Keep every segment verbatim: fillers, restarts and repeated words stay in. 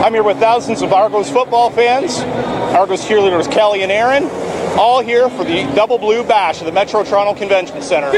I'm here with thousands of Argos football fans, Argos cheerleaders Kelly and Aaron, all here for the Double Blue Bash at the Metro Toronto Convention Centre.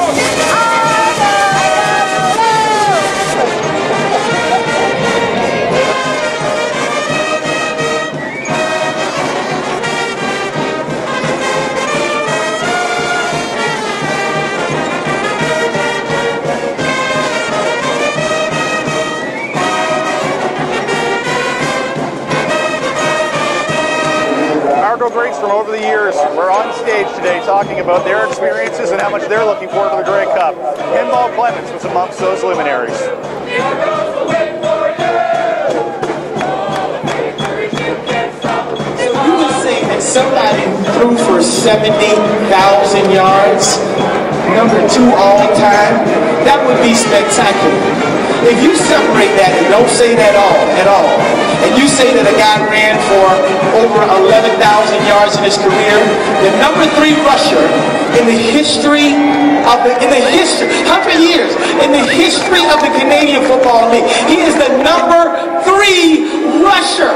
Argo greats from over the years were on stage today talking about their experiences and how much they're looking forward to the Grey Cup. Pinball Clements was amongst those luminaries. You would say that somebody threw for seventy thousand yards, number two all time, that would be spectacular. If you separate that and don't say that all at all, and you say that a guy ran for over eleven thousand yards in his career, the number three rusher in the history of the in the history, one hundred years in the history of the Canadian Football League, he is the number three rusher.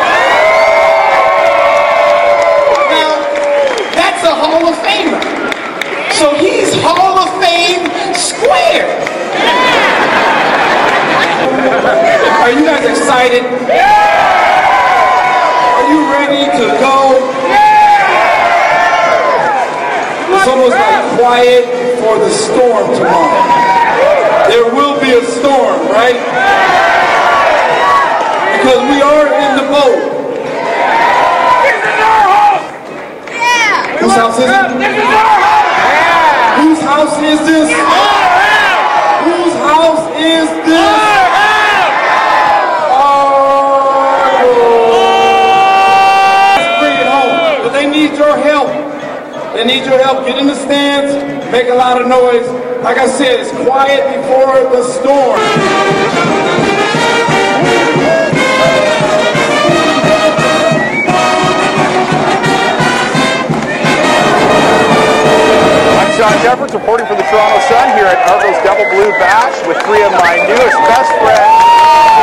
Now, that's a Hall of Famer. So he's Hall of Fame squared. Are you guys excited? Yeah! Are you ready to go? Yeah! It's almost like quiet for the storm tomorrow. There will be a storm, right? Because we are in the boat. This is our house! Yeah! Whose house is it? This is our house! Yeah! Whose house is this? Our house! Whose house is this? Your help. They need your help. Get in the stands, make a lot of noise. Like I said, it's quiet before the storm. I'm John Jeffords reporting for the Toronto Sun here at Argo's Double Blue Bash with three of my newest best friends.